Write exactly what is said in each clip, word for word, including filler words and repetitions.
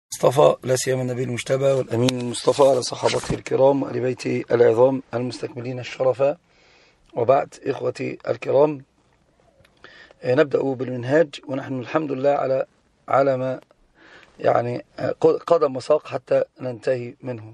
مصطفى لا سيما النبي المجتبى والأمين المصطفى على صحابته الكرام وآل بيته العظام المستكملين الشرفاء، وبعد إخوتي الكرام، نبدأ بالمنهاج ونحن الحمد لله على على ما يعني قدم وساق حتى ننتهي منه.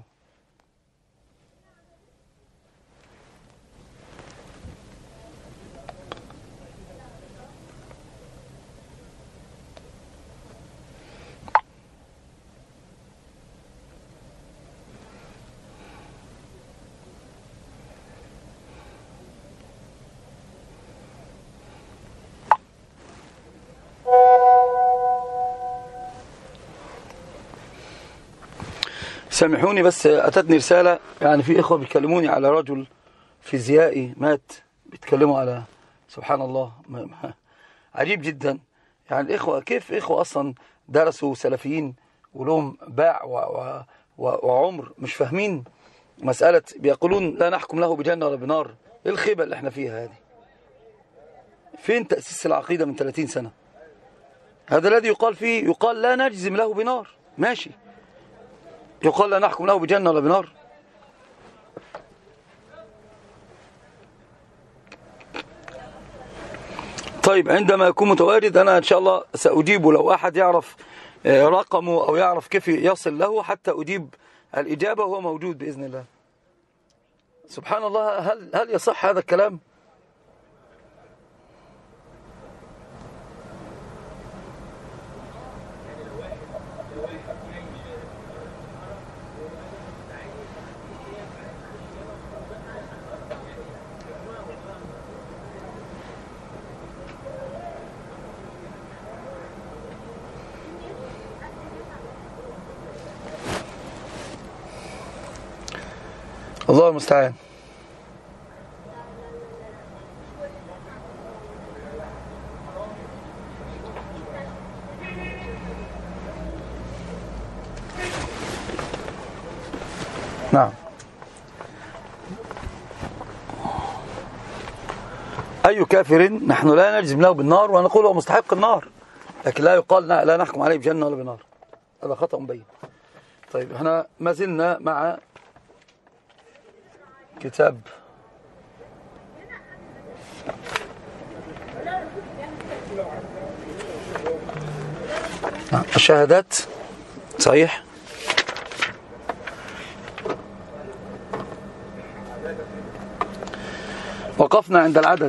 سامحوني بس أتتني رسالة، يعني في إخوة بيكلموني على رجل فيزيائي مات، بيتكلموا على سبحان الله عجيب جدا. يعني الإخوة كيف إخوة أصلا درسوا سلفيين ولهم باع و و و وعمر مش فاهمين مسألة، بيقولون لا نحكم له بجنة ولا بنار. إيه الخيبة اللي احنا فيها هذه؟ فين تأسيس العقيدة من ثلاثين سنة؟ هذا الذي يقال فيه، يقال لا نجزم له بنار، ماشي، يقال لا نحكم له بجنة ولا بنار. طيب عندما يكون متواجد أنا إن شاء الله سأجيبه، لو أحد يعرف رقمه أو يعرف كيف يصل له حتى أجيب الإجابة وهو موجود بإذن الله. سبحان الله، هل هل يصح هذا الكلام؟ الله المستعان. نعم. أي كافر نحن لا نجزم له بالنار ونقول هو مستحق النار، لكن لا يقال لا نحكم عليه بجنة ولا بنار، هذا خطأ مبين. طيب احنا ما زلنا مع كتاب الشهادات، صحيح. وقفنا عند العدد.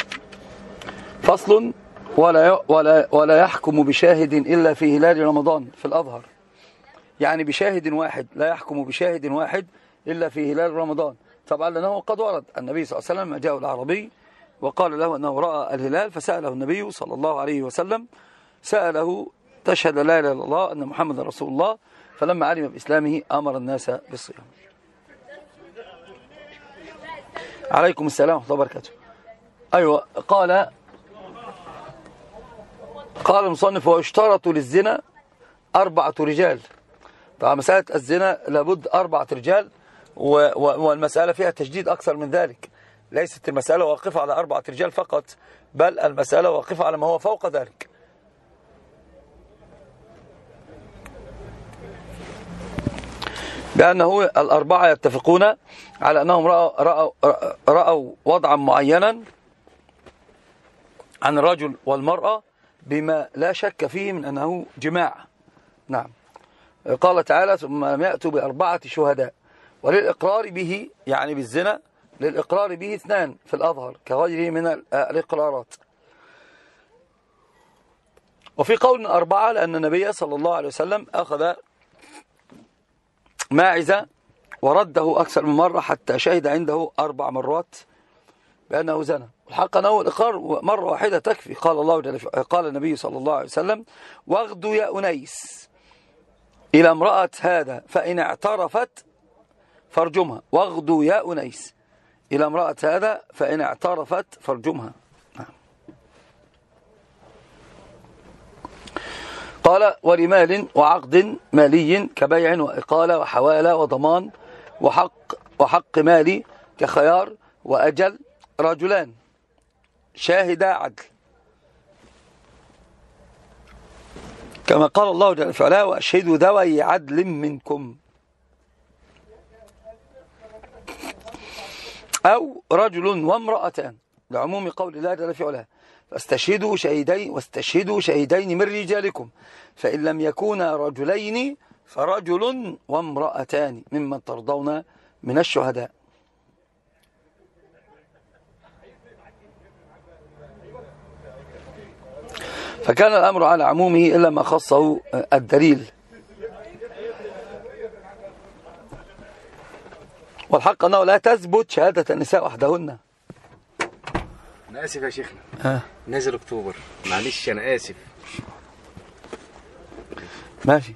فصل: ولا ولا ولا يحكم بشاهد إلا في هلال رمضان في الأظهر. يعني بشاهد واحد، لا يحكم بشاهد واحد إلا في هلال رمضان. طبعا لأنه قد ورد النبي صلى الله عليه وسلم جاءه الأعرابي وقال له أنه رأى الهلال، فسأله النبي صلى الله عليه وسلم، سأله: تشهد لا إله إلا الله أن محمد رسول الله؟ فلما علم بإسلامه أمر الناس بالصيام. عليكم السلام ورحمة الله وبركاته. أيوة، قال قال المصنف: ويشترط للزنا أربعة رجال. طبعا مسألة الزنا لابد أربعة رجال، والمسألة فيها تجديد أكثر من ذلك. ليست المسألة واقفة على أربعة رجال فقط، بل المسألة واقفة على ما هو فوق ذلك. لأنه الأربعة يتفقون على أنهم رأوا, رأوا, رأوا وضعا معينا عن الرجل والمرأة بما لا شك فيه من أنه جماع. نعم. قال تعالى: ثم لم يأتوا بأربعة شهداء. وللإقرار به، يعني بالزنا، للإقرار به اثنان في الأظهر كغيره من الإقرارات. وفي قول أربعة لأن النبي صلى الله عليه وسلم أخذ ماعزة ورده أكثر من مرة حتى شهد عنده أربع مرات بأنه زنى. الحق أنه الإقرار مرة واحدة تكفي. قال الله جل قال النبي صلى الله عليه وسلم: واغدوا يا أنيس إلى امرأة هذا فإن اعترفت فارجمها. واغدوا يا أنيس إلى امرأة هذا فإن اعترفت فارجمها. قال: ولمال وعقد مالي كبيع وإقالة وحوالة وضمان وحق وحق مالي كخيار وأجل رجلان شاهدا عدل. كما قال الله جل وعلا وأشهدوا ذوي عدل منكم، أو رجل وامرأتان لعموم قول الله جل وعلا فاستشهدوا شهيدين واستشهدوا شهيدين من رجالكم فإن لم يكونا رجلين فرجل وامرأتان ممن ترضون من الشهداء. فكان الأمر على عمومه إلا ما خصه الدليل. والحق أنه لا تثبت شهادة النساء وحدهن. أنا آسف يا شيخنا. آه. نازل أكتوبر، معلش أنا آسف. ماشي.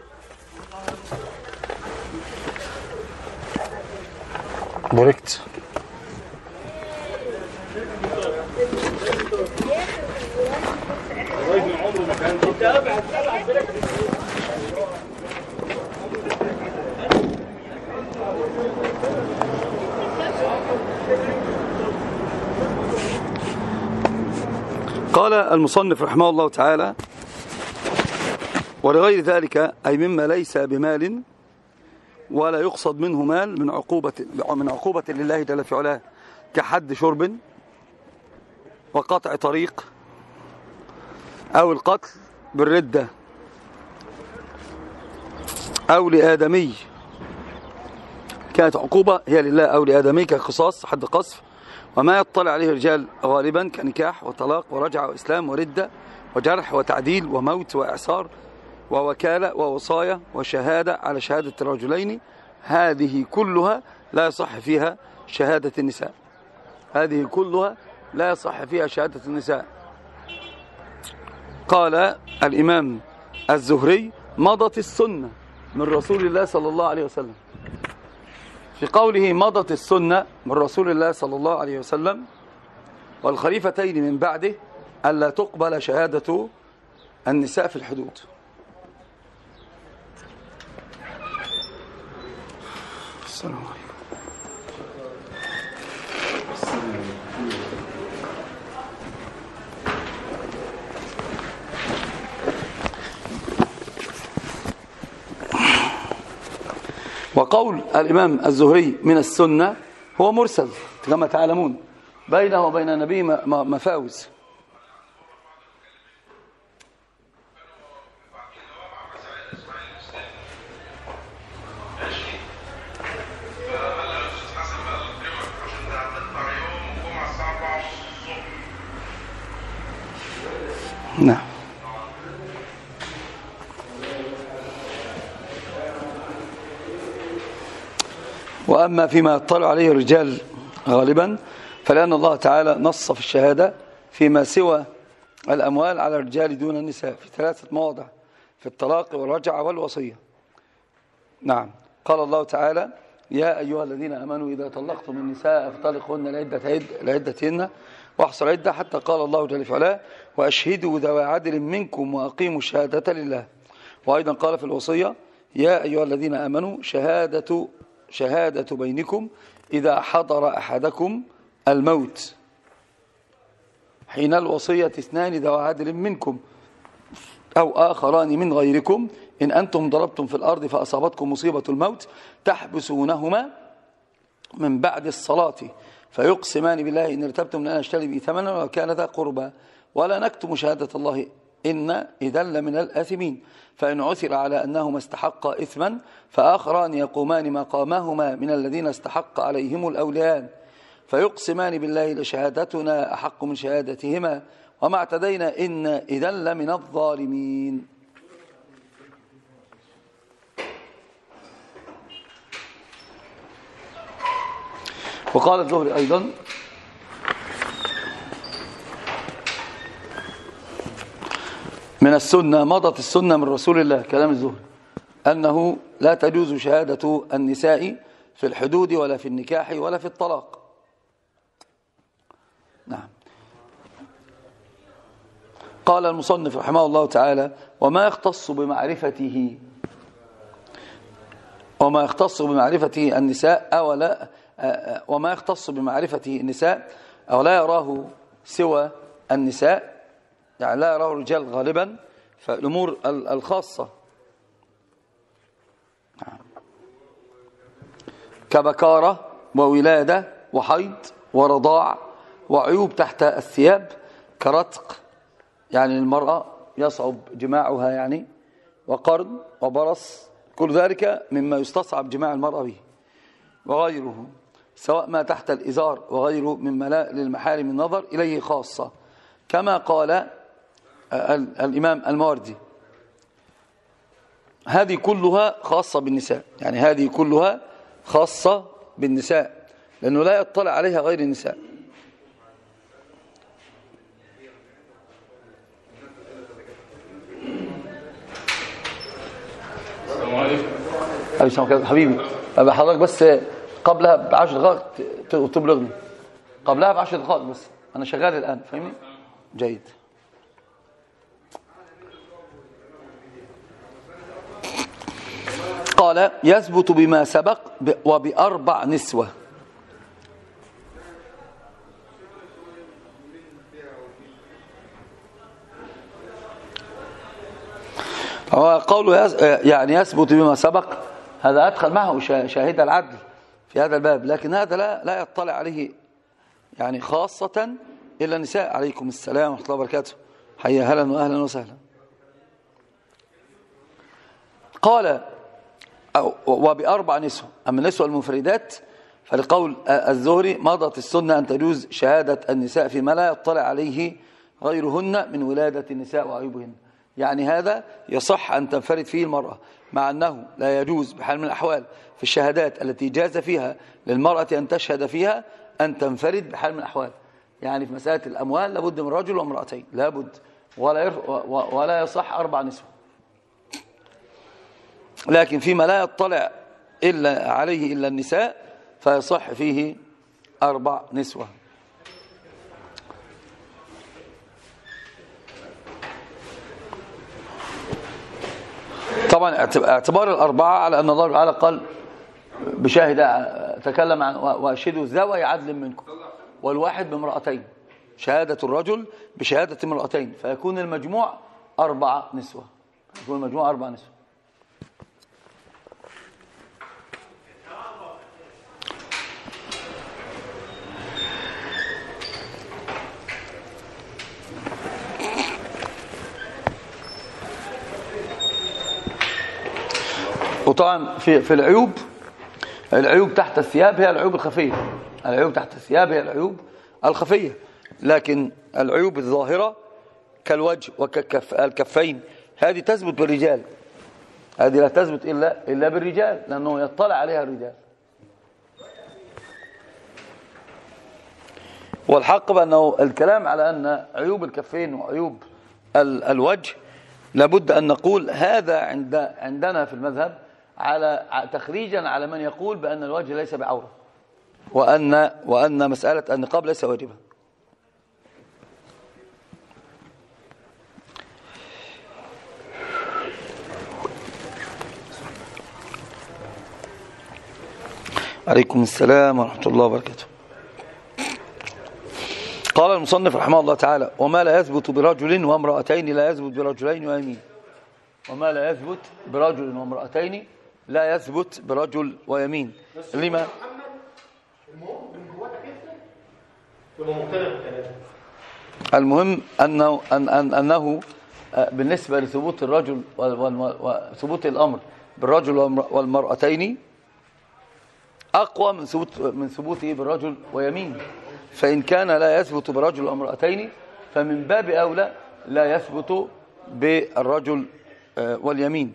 بوركت. قال المصنف رحمه الله تعالى ولغير ذلك أي مما ليس بمال ولا يقصد منه مال من عقوبة من عقوبة لله جل في علاه كحد شرب وقطع طريق أو القتل بالردة أو لآدمي كانت عقوبة هي لله أو لآدمي كقصاص حد قصف وما يطلع عليه الرجال غالبا كنكاح وطلاق ورجعة وإسلام وردة وجرح وتعديل وموت وإعصار ووكالة ووصاية وشهادة على شهادة الرجلين. هذه كلها لا يصح فيها شهادة النساء. هذه كلها لا يصح فيها شهادة النساء. قال الإمام الزهري مضت السنة من رسول الله صلى الله عليه وسلم. في قوله مضت السنة من رسول الله صلى الله عليه وسلم والخليفتين من بعده ألا تقبل شهادة النساء في الحدود. السلام عليكم. وقول الإمام الزهري من السنة هو مرسل كما تعلمون بينه وبين النبي مفاوز. نعم. وأما فيما يطلع عليه الرجال غالبا فلأن الله تعالى نص في الشهادة فيما سوى الأموال على الرجال دون النساء في ثلاثة مواضع في الطلاق والرجعة والوصية. نعم. قال الله تعالى يا أيها الذين آمنوا إذا طلقتم النساء فطلقوهن لعدتهن واحصوا العدة حتى قال الله جل وعلا وأشهدوا ذوي عدل منكم وأقيموا الشهادة لله. وأيضا قال في الوصية يا أيها الذين آمنوا شهادة شهادة بينكم إذا حضر أحدكم الموت حين الوصية اثنان ذوي عدل منكم أو آخران من غيركم إن أنتم ضربتم في الأرض فأصابتكم مصيبة الموت تحبسونهما من بعد الصلاة فيقسمان بالله إن ارتبتم لأن نشتري به ثمنا وكان ذا قربى ولا نكتم شهادة الله إن إذا لمن الآثمين. فإن عثر على أنهما استحقا إثما فآخران يقومان مقامهما من الذين استحق عليهم الأوليان فيقسمان بالله لشهادتنا أحق من شهادتهما وما اعتدينا إن إذا لمن الظالمين. وقال الزهري أيضا من السنة مضت السنة من رسول الله كلام الزهري أنه لا تجوز شهادة النساء في الحدود ولا في النكاح ولا في الطلاق. نعم. قال المصنف رحمه الله تعالى وما يختص بمعرفته وما يختص بمعرفته النساء أو لا وما يختص بمعرفته النساء أو لا يراه سوى النساء يعني لا يراه الرجال غالبا فالأمور الخاصة كبكارة وولادة وحيض ورضاع وعيوب تحت الثياب كرتق، يعني المرأة يصعب جماعها يعني، وقرن وبرص، كل ذلك مما يستصعب جماع المرأة به، وغيره سواء ما تحت الإزار وغيره مما لا للمحارم النظر إليه خاصة، كما قال الإمام الماوردي هذه كلها خاصة بالنساء، يعني هذه كلها خاصة بالنساء لأنه لا يطلع عليها غير النساء. السلام عليكم. أبي سلام حبيبي، أبي حضرتك بس قبلها بعشر دقائق تبلغني، قبلها بعشر دقائق بس، أنا شغال الآن فاهمني؟ جيد. قال يثبت بما سبق وبأربع نسوة. قوله يعني يثبت بما سبق، هذا أدخل معه شاهد العدل في هذا الباب، لكن هذا لا لا يطلع عليه يعني خاصة إلا النساء. عليكم السلام ورحمة الله وبركاته، حيا هلا وأهلا وسهلا. قال وبأربع نسوة، أما النسوة المنفردات فلقول الزهري مضت السنة أن تجوز شهادة النساء فيما لا يطلع عليه غيرهن من ولادة النساء وعيوبهن، يعني هذا يصح أن تنفرد فيه المرأة، مع أنه لا يجوز بحال من الأحوال في الشهادات التي جاز فيها للمرأة أن تشهد فيها أن تنفرد بحال من الأحوال. يعني في مسألة الأموال لابد من رجل وامرأتين، لابد، ولا ولا يصح أربع نسوة. لكن فيما لا يطلع إلا عليه إلا النساء فيصح فيه أربع نسوة. طبعا اعتبار الأربعة على أن الله تعالى قال بشاهد، تكلم عن وأشهدوا ذوي عدل منكم، والواحد بامرأتين، شهادة الرجل بشهادة امرأتين، فيكون المجموع أربع نسوة، يكون المجموع أربع نسوة. وطبعا في في العيوب، العيوب تحت الثياب هي العيوب الخفية، العيوب تحت الثياب هي العيوب الخفية، لكن العيوب الظاهرة كالوجه والكفين هذه تثبت بالرجال، هذه لا تثبت إلا إلا بالرجال لأنه يطلع عليها الرجال. والحق بأنه الكلام على أن عيوب الكفين وعيوب الوجه لابد أن نقول هذا عند عندنا في المذهب على تخريجا على من يقول بأن الوجه ليس بعورة، وأن وأن مسألة النقاب ليس واجبا. عليكم السلام ورحمة الله وبركاته. قال المصنف رحمه الله تعالى وما لا يثبت برجل وامرأتين لا يثبت برجلين ويمين، وما لا يثبت برجل وامرأتين لا يثبت برجل ويمين. لما؟ المهم أنه, أن أن أنه بالنسبة لثبوت الرجل وثبوت الأمر بالرجل والمرأتين أقوى من ثبوت من ثبوته بالرجل ويمين، فإن كان لا يثبت برجل وامرأتين فمن باب أولى لا يثبت بالرجل واليمين.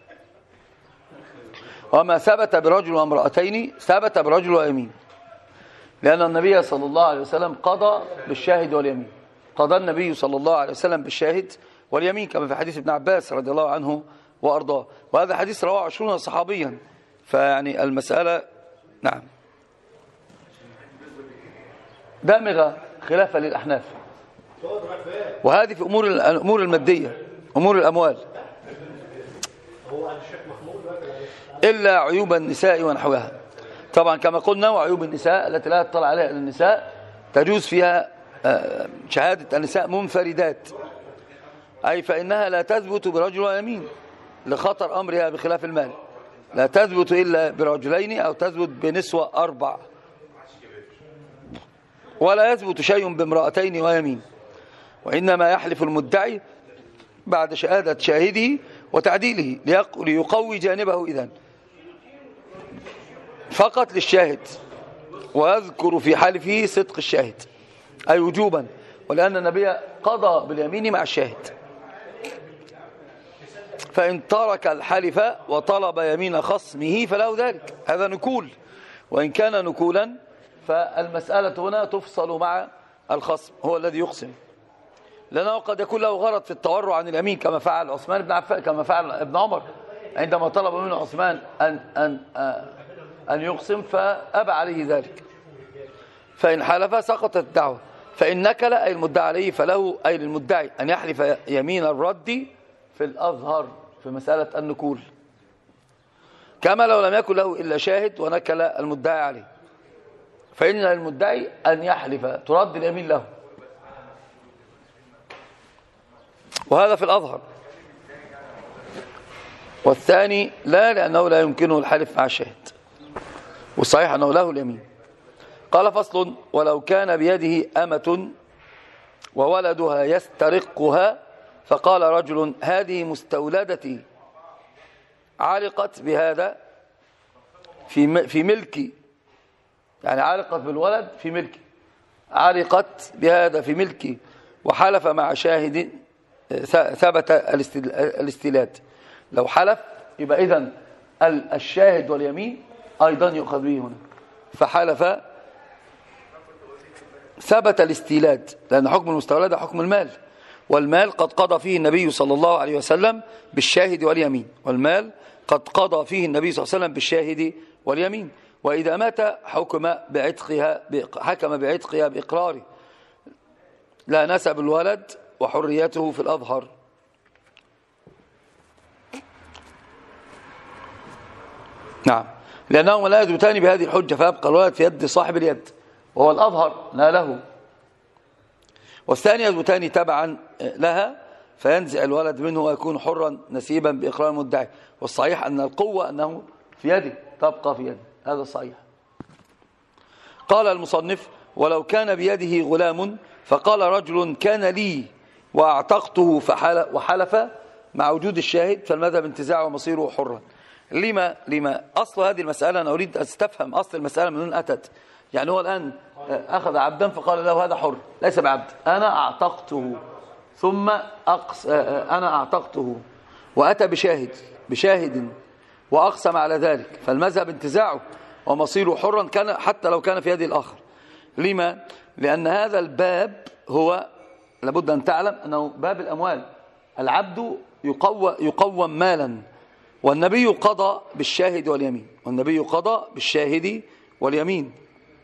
وما ثبت برجل وامرأتين ثبت برجل ويمين، لأن النبي صلى الله عليه وسلم قضى بالشاهد واليمين، قضى النبي صلى الله عليه وسلم بالشاهد واليمين كما في حديث ابن عباس رضي الله عنه وأرضاه، وهذا حديث رواه عشرون صحابيا، فيعني المسألة نعم دامغة خلافا للأحناف. وهذه في أمور الأمور المادية، أمور الأموال، إلا عيوب النساء ونحوها. طبعا كما قلنا وعيوب النساء التي لا يطلع عليها النساء تجوز فيها شهادة النساء منفردات، أي فإنها لا تثبت برجل ويمين لخطر أمرها بخلاف المال، لا تثبت إلا برجلين أو تثبت بنسوة أربع، ولا يثبت شيء بامرأتين ويمين، وإنما يحلف المدعي بعد شهادة شاهده وتعديله ليقوي جانبه إذن فقط للشاهد، ويذكر في حلفه صدق الشاهد أي وجوبا، ولأن النبي قضى باليمين مع الشاهد. فإن ترك الحلف وطلب يمين خصمه فله ذلك، هذا نكول، وإن كان نكولا فالمسألة هنا تفصل مع الخصم هو الذي يقسم، لأنه قد يكون له غرض في التورع عن اليمين كما فعل عثمان بن عفان، كما فعل ابن عمر عندما طلب منه عثمان أن, أن, أن يقسم فأبى عليه ذلك، فإن حلف سقطت الدعوة. فإن نكل أي المدعى عليه فله أي للمدعي أن يحلف يمين الرد في الأظهر في مسألة النكول، كما لو لم يكن له إلا شاهد ونكل المدعي عليه، فإن للمدعي أن يحلف ترد اليمين له، وهذا في الأظهر. والثاني لا، لأنه لا يمكنه الحلف مع الشاهد، والصحيح أنه له اليمين. قال فصل: ولو كان بيده أمة وولدها يسترقها فقال رجل: هذه مستولدتي علقت بهذا في في ملكي، يعني علقت بالولد في ملكي، علقت بهذا في ملكي، وحلف مع شاهد ثبت الاستيلاد. لو حلف يبقى إذن الشاهد واليمين أيضا يؤخذ به هنا، فحلف ثبت الاستيلاد، لأن حكم المستولد حكم المال، والمال قد قضى فيه النبي صلى الله عليه وسلم بالشاهد واليمين، والمال قد قضى فيه النبي صلى الله عليه وسلم بالشاهد واليمين. وإذا مات حكم بعتقها حكم بعتقها بإقراره، لا نسب الولد وحريته في الأظهر. نعم، لأنهما لا يثبتان بهذه الحجة، فيبقى الولد في يد صاحب اليد وهو الأظهر لا له، والثاني يثبتان تبعا لها فينزع الولد منه ويكون حرا نسيبا بإقرار المدعي. والصحيح أن القوة أنه في يده، تبقى في يده، هذا صحيح. قال المصنف: ولو كان بيده غلام فقال رجل: كان لي وأعتقته وحلف مع وجود الشاهد، فالمذهب انتزاعه ومصيره حرا. لما لما أصل هذه المسألة، أنا أريد أن أستفهم أصل المسألة من وين أتت. يعني هو الآن أخذ عبدا فقال له هذا حر، ليس بعبد، أنا أعتقته ثم أقص أنا أعتقته، وأتى بشاهد بشاهد وأقسم على ذلك، فالمذهب انتزاعه ومصيره حرا كان حتى لو كان في يد الآخر. لما؟ لأن هذا الباب هو لابد أن تعلم أنه باب الأموال، العبد يقوى يقوم مالا، والنبي قضى بالشاهد واليمين، والنبي قضى بالشاهد واليمين.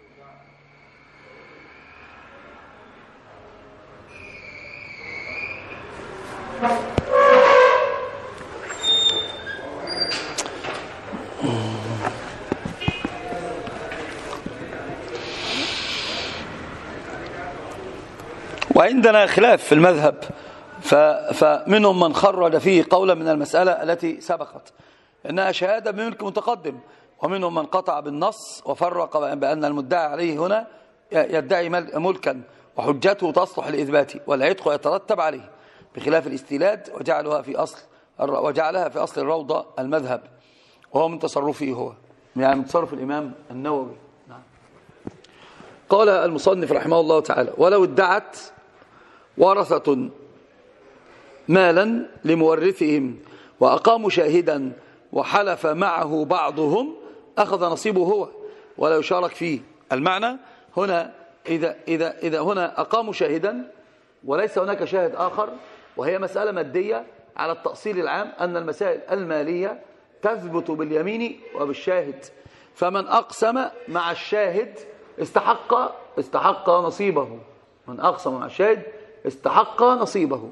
وعندنا خلاف في المذهب، فمنهم من خرج فيه قولا من المسألة التي سبقت إنها شهادة بملك متقدم، ومنهم من قطع بالنص وفرق بأن المدعي عليه هنا يدعي ملكا وحجته تصلح للإثبات، والعتق يترتب عليه، بخلاف الاستيلاد وجعلها في أصل وجعلها في أصل الروضة المذهب، وهو من تصرفه هو، يعني من تصرف الإمام النووي. نعم. قال المصنف رحمه الله تعالى: ولو ادعت ورثة مالا لمورثهم وأقاموا شاهدا وحلف معه بعضهم أخذ نصيبه هو ولا يشارك فيه. المعنى هنا إذا, إذا, إذا هنا أقاموا شاهدا وليس هناك شاهد آخر، وهي مسألة مادية على التأصيل العام أن المسائل المالية تثبت باليمين وبالشاهد، فمن أقسم مع الشاهد استحق استحق نصيبه، من أقسم مع الشاهد استحق نصيبه.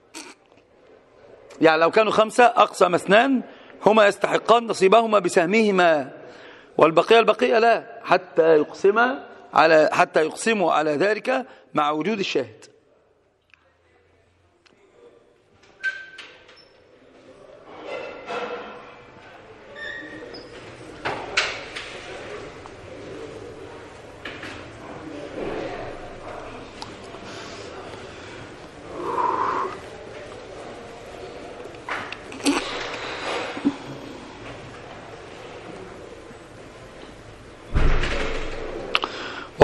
يعني لو كانوا خمسة أقسم اثنان هما يستحقان نصيبهما بسهمهما، والبقية البقية لا، حتى يقسم على حتى يقسموا على ذلك مع وجود الشاهد.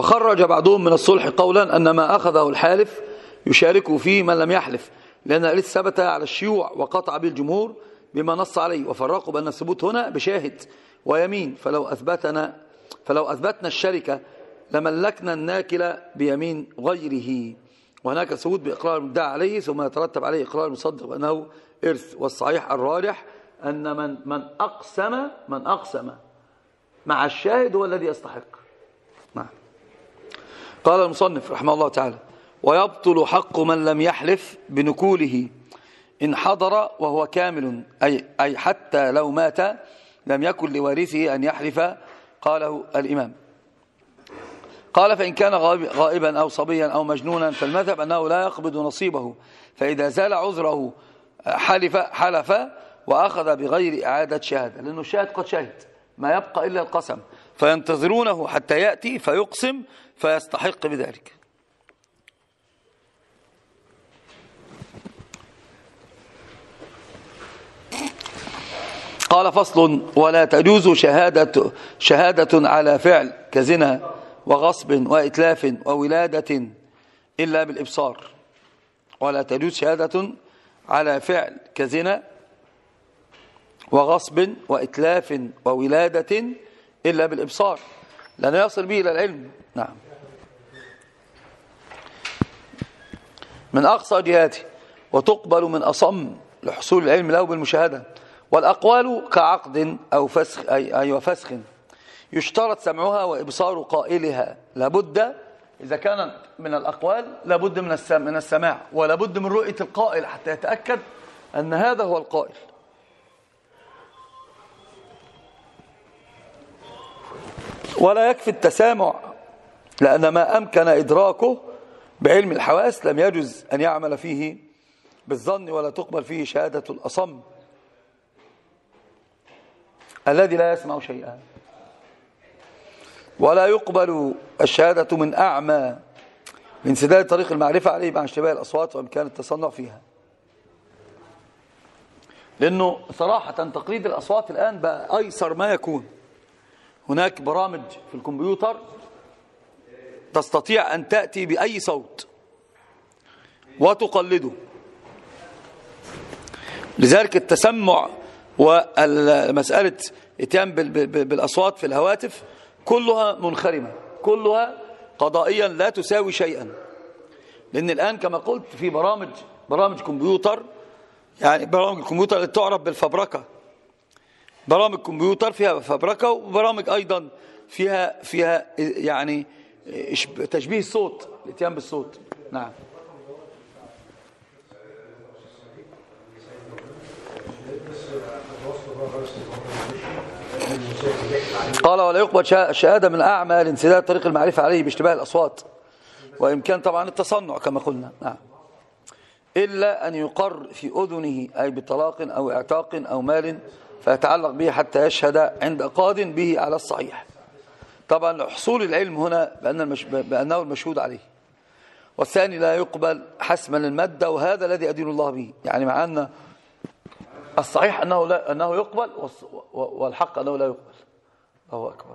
وخرج بعضهم من الصلح قولا أن ما أخذه الحالف يشاركه فيه من لم يحلف، لأن الحديث ثبت على الشيوع وقطع به الجمهور بما نص عليه، وفرقوا بأن الثبوت هنا بشاهد ويمين، فلو أثبتنا فلو أثبتنا الشركة لملكنا الناكل بيمين غيره، وهناك ثبوت بإقرار المدعى عليه ثم يترتب عليه إقرار المصدق بأنه إرث. والصحيح الراجح أن من من أقسم من أقسم مع الشاهد هو الذي يستحق. نعم. قال المصنف رحمه الله تعالى: ويبطل حق من لم يحلف بنكوله إن حضر وهو كامل، أي, أي حتى لو مات لم يكن لوارثه أن يحلف. قاله الإمام. قال: فإن كان غائبا أو صبيا أو مجنونا فالمذهب أنه لا يقبض نصيبه، فإذا زال عذره حلف حلف وأخذ بغير إعادة شهادة، لأنه الشاهد قد شهد، ما يبقى إلا القسم، فينتظرونه حتى يأتي فيقسم فيستحق بذلك. قال: فصل: ولا تجوز شهادة, شهادة على فعل كزنا وغصب وإتلاف وولادة إلا بالإبصار. ولا تجوز شهادة على فعل كزنا وغصب وإتلاف وولادة إلا بالإبصار، لأنه يصل به إلى العلم. نعم. من أقصى جهاته، وتقبل من أصم لحصول العلم له بالمشاهدة. والأقوال كعقد أو فسخ أي, أي وفسخ يشترط سمعها وإبصار قائلها، لابد إذا كان من الأقوال لابد من من السماع، ولابد من رؤية القائل حتى يتأكد أن هذا هو القائل. ولا يكفي التسامع، لأن ما أمكن إدراكه بعلم الحواس لم يجوز أن يعمل فيه بالظن، ولا تقبل فيه شهادة الأصم الذي لا يسمع شيئا. ولا يقبل الشهادة من أعمى لانسداد طريق المعرفة عليه مع اشتباه الأصوات وإمكان التصنع فيها، لأنه صراحة تقليد الأصوات الآن بقى أيسر ما يكون. هناك برامج في الكمبيوتر تستطيع أن تأتي بأي صوت وتقلده، لذلك التسمع ومسألة اتيان بالأصوات في الهواتف كلها منخرمة، كلها قضائيا لا تساوي شيئا. لأن الآن كما قلت في برامج برامج كمبيوتر، يعني برامج الكمبيوتر اللي تعرف بالفبركة، برامج كمبيوتر فيها فبركة، وبرامج أيضا فيها فيها يعني تشبيه الصوت، الاتيان بالصوت. نعم. قال: ولا يقبل الشهادة من أعمى لانسداد طريق المعرفة عليه باشتباه الأصوات وإمكان طبعا التصنع كما قلنا. نعم. إلا أن يقر في أذنه، أي بطلاق أو اعتاق أو مال، فيتعلق به حتى يشهد عند قاض به على الصحيح. طبعا حصول العلم هنا بأن المش... بأنه المشهود عليه. والثاني لا يقبل حسما للمادة، وهذا الذي أدين الله به، يعني مع أن الصحيح أنه, لا أنه يقبل والحق أنه لا يقبل. الله أكبر.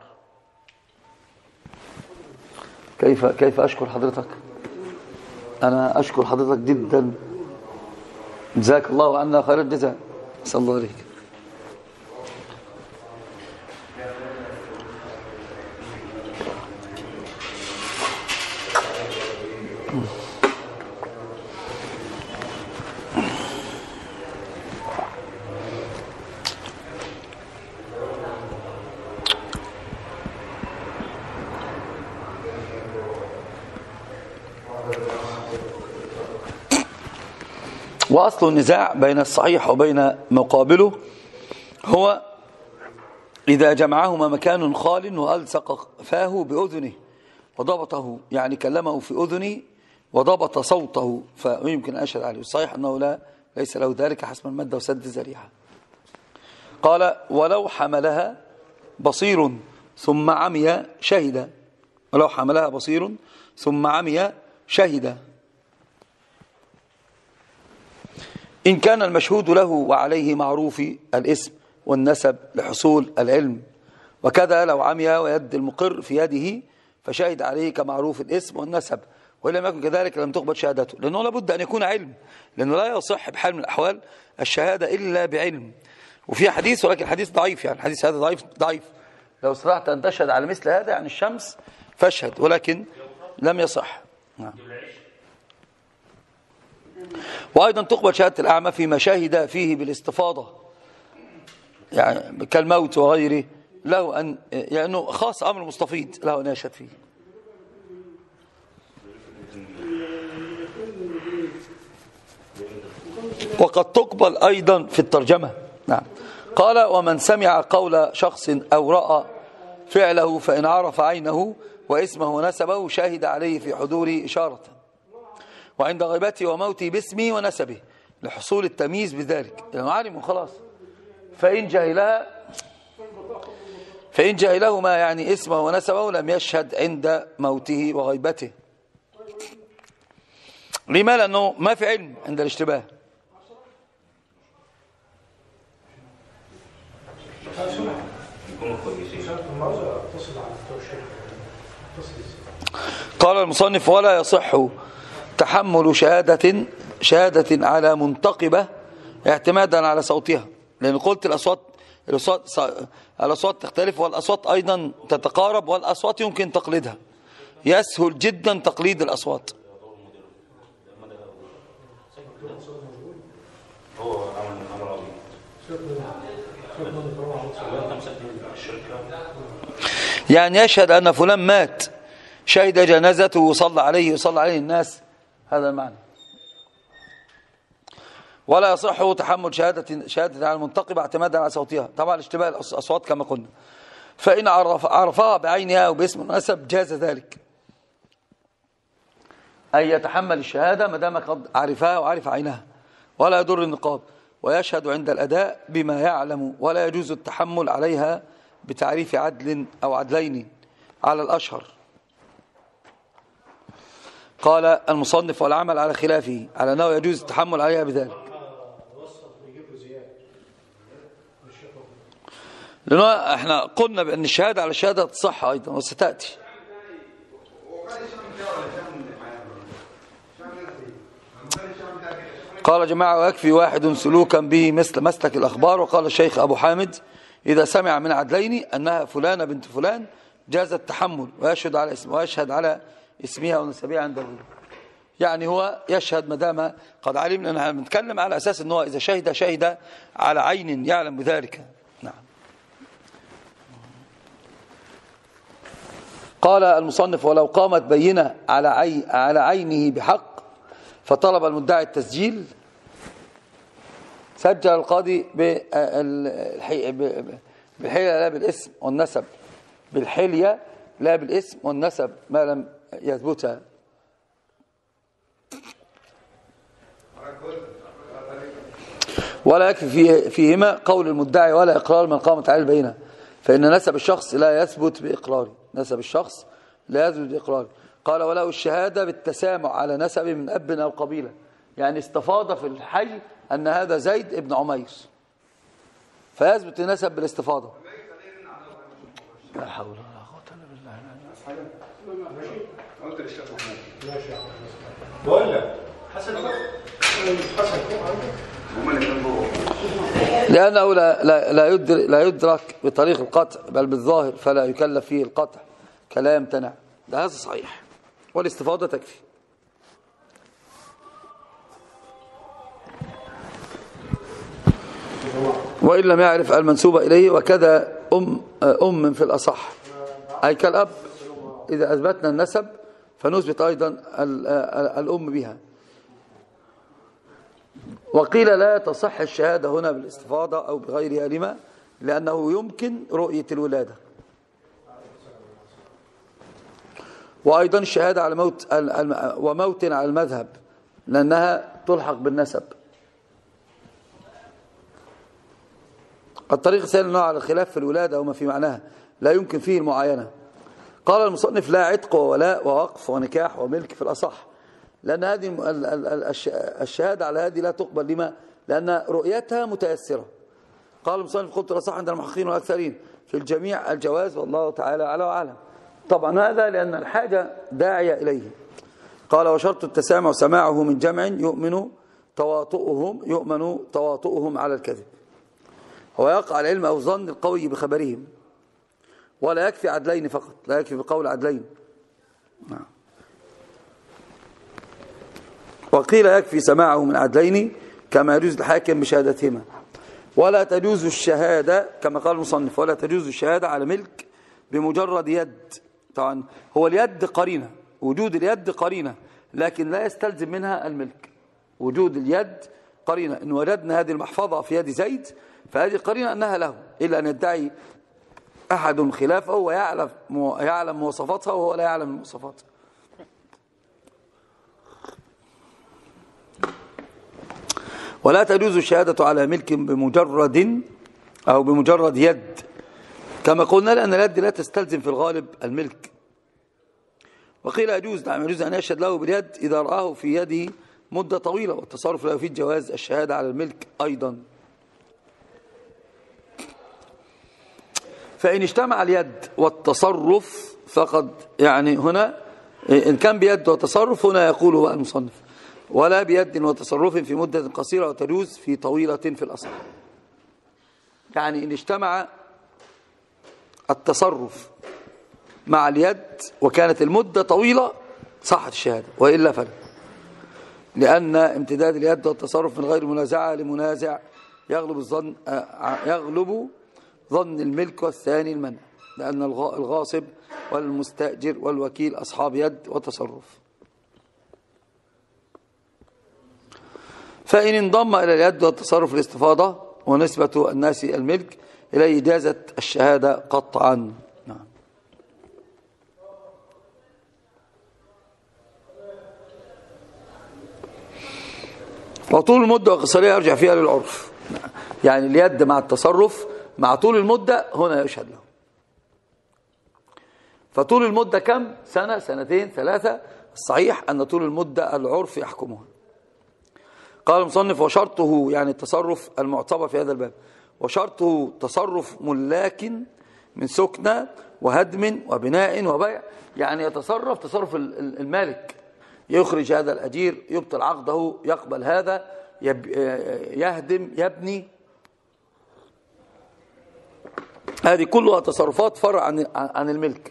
كيف كيف أشكر حضرتك؟ أنا أشكر حضرتك جدا، جزاك الله عنا خير الجزاء. صلى الله عليك. وأصل النزاع بين الصحيح وبين مقابله هو إذا جمعهما مكان خال وألصق فاه بأذنه وضبطه، يعني كلمه في أذنه وضبط صوته، فيمكن أشهد عليه. الصحيح أنه لا ليس له ذلك حسب المادة وسد الذريعة. قال: ولو حملها بصير ثم عمي شهد. ولو حملها بصير ثم عمي شهد إن كان المشهود له وعليه معروف الاسم والنسب لحصول العلم، وكذا لو عمي ويد المقر في يده فشهد عليه كمعروف الاسم والنسب، وإن لم يكن كذلك لم تقبل شهادته، لأنه لابد أن يكون علم، لأنه لا يصح بحال من الأحوال الشهادة إلا بعلم. وفي حديث، ولكن حديث ضعيف، يعني الحديث هذا ضعيف ضعيف لو استطعت أن تشهد على مثل هذا عن الشمس فاشهد، ولكن لم يصح. نعم. وأيضا تقبل شهادة الأعمى فيما شهد فيه بالاستفاضة، يعني كالموت وغيره، له أن يعني خاص أمر مستفيض له أن يشهد فيه. وقد تقبل أيضا في الترجمة. نعم. قال: ومن سمع قول شخص أو رأى فعله فإن عرف عينه واسمه ونسبه شهد عليه في حضوره إشارة، وعند غيبته وموته باسمه ونسبه لحصول التمييز بذلك، لأنه عالم خلاص. فإن جهلها فإن جهله ما يعني اسمه ونسبه لم يشهد عند موته وغيبته. لما؟ لأنه ما في علم عند الاشتباه. قال المصنف: ولا يصح تحمل شهادة شهادة على منتقبة اعتمادا على صوتها، لأن قلت الأصوات الأصوات الأصوات تختلف، والأصوات أيضا تتقارب، والأصوات يمكن تقليدها، يسهل جدا تقليد الأصوات. يعني يشهد أن فلان مات، شهد جنازته وصلى عليه وصلى عليه الناس، هذا المعنى. ولا يصح تحمل شهادة شهادة على المنتقبة اعتمادا على صوتها، طبعا اشتباه الأصوات كما قلنا. فإن عرف عرفها بعينها أو باسم ونسب جاز ذلك، أي يتحمل الشهادة ما دام قد عرفها وعرف عينها، ولا يضر النقاب، ويشهد عند الأداء بما يعلم، ولا يجوز التحمل عليها بتعريف عدل أو عدلين على الأشهر. قال المصنف: والعمل على خلافه، على أنه يجوز التحمل عليها بذلك، لأنه احنا قلنا بأن الشهادة على الشهادة تصح أيضا وستأتي. قال جماعة: ويكفي واحد سلوكا به مثل مسلك الأخبار. وقال الشيخ أبو حامد: إذا سمع من عدلين أنها فلانة بنت فلان جاز التحمل، ويشهد على اسم ويشهد على اسمها ونسبها عند الغير. يعني هو يشهد ما دام قد علمنا، أننا بنتكلم على أساس أنه إذا شهد شهد على عين يعلم بذلك. نعم. قال المصنف: ولو قامت بينة على عي على عينه بحق فطلب المدعي التسجيل، سجل القاضي بالحيلة لا بالاسم والنسب، بالحلية لا بالاسم والنسب ما لم يثبتها. ولا يكفي فيه فيهما قول المدعي ولا إقرار من قامت عليه البينة، فإن نسب الشخص لا يثبت بإقراره، نسب الشخص لا يثبت بإقراره. قال: وله الشهادة بالتسامع على نسب من أب أو قبيلة، يعني استفاض في الحي أن هذا زيد ابن عمير، فيثبت النسب بالاستفاضة. لا حول ولا قوة إلا بالله. بقول لك حسن حسن لأنه لا لا لا يدرك, لا يدرك بطريق القطع بل بالظاهر، فلا يكلف فيه القطع كلا يمتنع. ده هذا صحيح، والاستفاضة تكفي. وإن لم يعرف المنسوب إليه، وكذا أم أم في الأصح، أي كالأب إذا أثبتنا النسب فنثبت أيضا الأم بها. وقيل لا تصح الشهادة هنا بالاستفاضة أو بغيرها، لما؟ لأنه يمكن رؤية الولادة. وأيضا الشهادة على موت وموت على المذهب، لأنها تلحق بالنسب. الطريق الثاني نوع على الخلاف في الولادة وما في معناها لا يمكن فيه المعاينة. قال المصنف: لا عتق وولاء ووقف ونكاح وملك في الأصح، لأن هذه الشهادة على هذه لا تقبل. لما؟ لأن رؤيتها متأثرة. قال المصنف: قلت الأصح عند المحققين والأكثرين في الجميع الجواز، والله تعالى أعلى وأعلم. طبعا هذا لأن الحاجة داعية إليه. قال وشرط التسامع سماعه من جمع يؤمن تواطؤهم يؤمن تواطؤهم على الكذب، هو يقع العلم أو ظن القوي بخبرهم، ولا يكفي عدلين فقط، لا يكفي بقول عدلين. نعم. وقيل يكفي سماعه من عدلين كما يجوز الحاكم بشهادتهما، ولا تجوز الشهادة كما قال المصنف، ولا تجوز الشهادة على ملك بمجرد يد. طبعا هو اليد قرينة، وجود اليد قرينة، لكن لا يستلزم منها الملك. وجود اليد قرينة، إن وجدنا هذه المحفظة في يد زيد فهذه قرينة أنها له، إلا أن يدعي أحد خلافه ويعلم يعلم مواصفاتها وهو لا يعلم المواصفات. ولا تجوز الشهادة على ملك بمجرد أو بمجرد يد كما قلنا، لأن اليد لا تستلزم في الغالب الملك. وقيل يجوز، نعم يجوز أن يشهد له باليد إذا رآه في يده مدة طويلة، والتصرف لا يفيد جواز الشهادة على الملك أيضا. فإن اجتمع اليد والتصرف فقد، يعني هنا إن كان بيد وتصرف هنا يقول بقى المصنف ولا بيد وتصرف في مدة قصيرة وتجوز في طويلة في الأصل. يعني إن اجتمع التصرف مع اليد وكانت المدة طويلة صحت الشهادة، وإلا فلا، لأن امتداد اليد والتصرف من غير منازعة لمنازع يغلب الظن يغلب ظن الملك، والثاني المنع، لأن الغاصب والمستأجر والوكيل أصحاب يد وتصرف. فإن انضم إلى اليد والتصرف الاستفاضة ونسبة الناس الملك إليه جازت الشهادة قطعا. نعم. وطول المدة وقصرها يرجع فيها للعرف، يعني اليد مع التصرف مع طول المدة هنا يشهد له. فطول المدة كم؟ سنة، سنتين، ثلاثة؟ الصحيح أن طول المدة العرف يحكمها. قال المصنف وشرطه، يعني التصرف المعتبر في هذا الباب، وشرطه تصرف ملاك من سكنة وهدم وبناء وبيع، يعني يتصرف تصرف المالك، يخرج هذا الأجير، يبطل عقده، يقبل هذا، يهدم، يبني، هذه كلها تصرفات فرع عن عن الملك.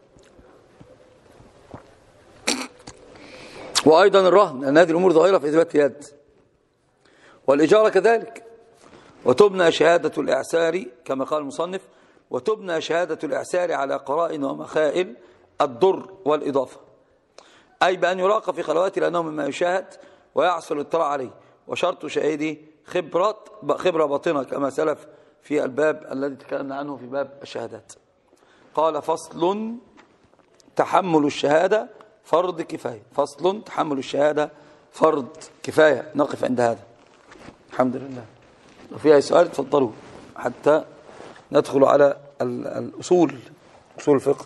وأيضا الرهن، لأن هذه الأمور ظاهرة في إثبات اليد، والإجارة كذلك. وتبنى شهادة الإعسار كما قال المصنف، وتبنى شهادة الإعسار على قرائن ومخائل الضر والإضافة، أي بأن يراق في خلواته لأنه مما يشاهد ويحصل الاطلاع عليه. وشرط شهيده خبرة خبرة باطنة كما سلف في الباب الذي تكلمنا عنه في باب الشهادات. قال فصل تحمل الشهادة فرض كفاية. فصل تحمل الشهادة فرض كفاية. نقف عند هذا الحمد لله. لو في أي سؤال تفضلوا حتى ندخل على الأصول، أصول الفقه.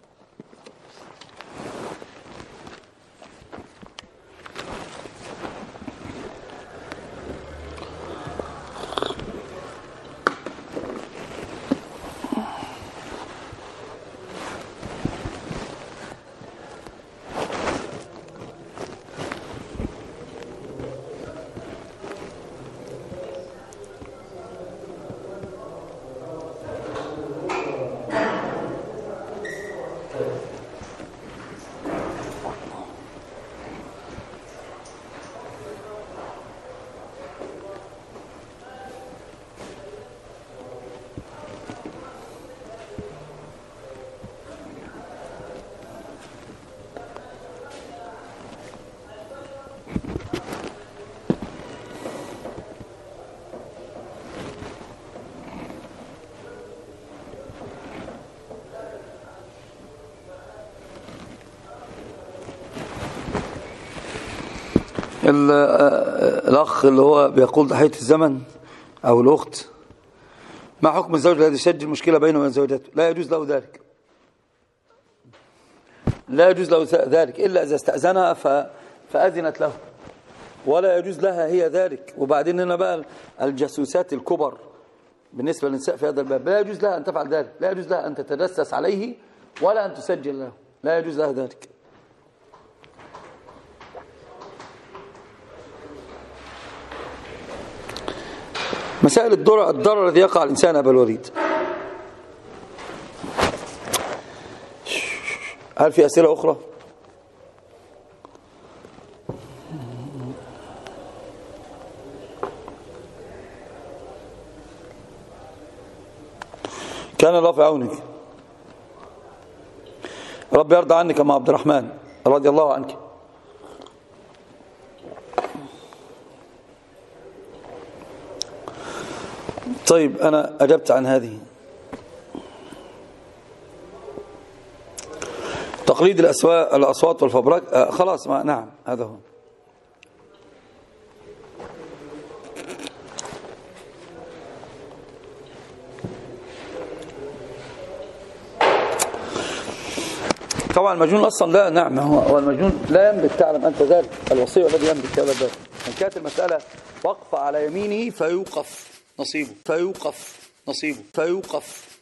الأخ اللي هو بيقول ضحية الزمن أو الأخت، ما حكم الزوج الذي يسجل مشكلة بينه وبين زوجته؟ لا يجوز له ذلك، لا يجوز له ذلك إلا إذا استأذنها فأذنت له، ولا يجوز لها هي ذلك. وبعدين هنا بقى الجاسوسات الكبر بالنسبة للنساء في هذا الباب، لا يجوز لها أن تفعل ذلك، لا يجوز لها أن تتجسس عليه ولا أن تسجل له، لا يجوز له ذلك. مسائل الضرر الضرر الذي يقع على الإنسان أبا الوليد. هل في أسئلة أخرى؟ كان الله في عونك. رب يرضى عنك مع عبد الرحمن رضي الله عنك. طيب أنا أجبت عن هذه. تقليد الأصوات والفبرك آه خلاص ما نعم هذا هو. طبعا المجنون اصلا لا نعم هو المجنون لا يملك، تعلم انت ذلك، الوصي الذي يملك هذا الباب. ان كانت المساله وقف على يمينه فيوقف نصيبه، فيوقف نصيبه، فيوقف